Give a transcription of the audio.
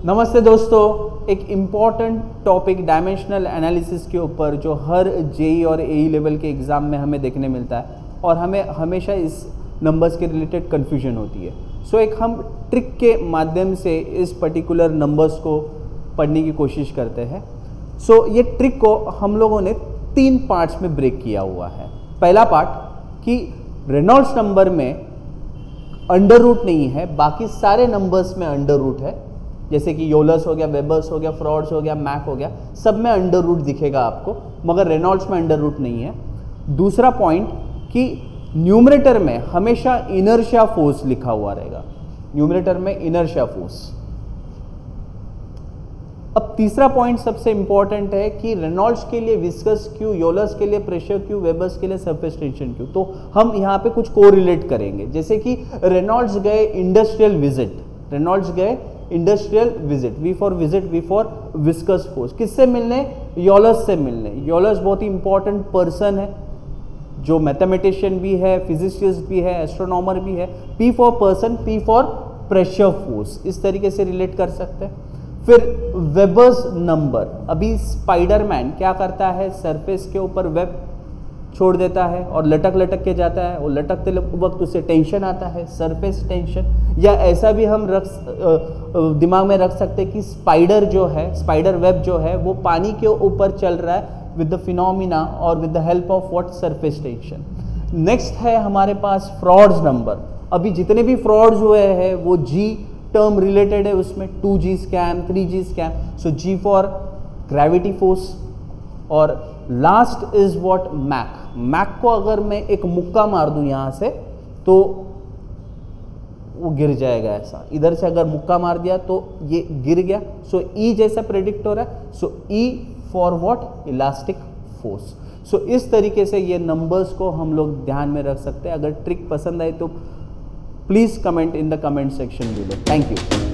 नमस्ते दोस्तों, एक इम्पॉर्टेंट टॉपिक डायमेंशनल एनालिसिस के ऊपर जो हर जेई और एई लेवल के एग्ज़ाम में हमें देखने मिलता है और हमें हमेशा इस नंबर्स के रिलेटेड कन्फ्यूजन होती है। सो एक हम ट्रिक के माध्यम से इस पर्टिकुलर नंबर्स को पढ़ने की कोशिश करते हैं। सो ये ट्रिक को हम लोगों ने 3 पार्ट्स में ब्रेक किया हुआ है। पहला पार्ट कि रेनॉल्ड्स नंबर में अंडर रूट नहीं है, बाकी सारे नंबर्स में अंडर रूट है, जैसे कि योलस हो गया, वेबर्स हो गया, फ्रॉड्स हो गया, मैक हो गया, सब में अंडर रूट दिखेगा आपको, मगर रेनॉल्ड्स में अंडर रूट नहीं है। दूसरा पॉइंट कि न्यूमरेटर में हमेशा इनर्शिया फोर्स लिखा हुआ रहेगा, न्यूमरेटर में इनर्शिया फोर्स। अब तीसरा पॉइंट सबसे इंपॉर्टेंट है कि रेनॉल्ड्स के लिए विस्कस क्यू, योलस के लिए प्रेशर क्यू, वेबर्स के लिए सरफेस टेंशन क्यू। तो हम यहाँ पे कुछ कोरिलेट करेंगे, जैसे कि रेनॉल्ड्स गए इंडस्ट्रियल विजिट, रेनॉल्ड्स गए industrial visit, V for visit, V for viscous force, किससे मिलने? योलस से मिलने। योलस बहुत ही इंपॉर्टेंट पर्सन है जो मैथमेटिशियन भी है, फिजिसिस्ट भी है, एस्ट्रोनॉमर भी है। P for person, P for pressure force, इस तरीके से रिलेट कर सकते हैं। फिर वेबर्स नंबर, अभी स्पाइडरमैन क्या करता है, सरफेस के ऊपर वेब छोड़ देता है और लटक लटक के जाता है, और लटकते वक्त उसे टेंशन आता है, सरफेस टेंशन। या ऐसा भी हम दिमाग में रख सकते हैं कि स्पाइडर जो है, स्पाइडर वेब जो है वो पानी के ऊपर चल रहा है विद द फिनोमिना और with the help of what, surface tension. Next है हमारे पास फ्रॉड्स नंबर। अभी जितने भी फ्रॉड्स हुए हैं वो जी टर्म रिलेटेड है, उसमें 2G scam, 3G scam. So G for gravity force. और last is what, Mach. Mach को अगर मैं एक मुक्का मार दूं यहां से तो वो गिर जाएगा, ऐसा इधर से अगर मुक्का मार दिया तो ये गिर गया। सो ई जैसा प्रेडिक्ट हो रहा है। So E for what, elastic force. So इस तरीके से ये नंबर्स को हम लोग ध्यान में रख सकते हैं। अगर ट्रिक पसंद आए तो please comment in the comment section below. Thank you.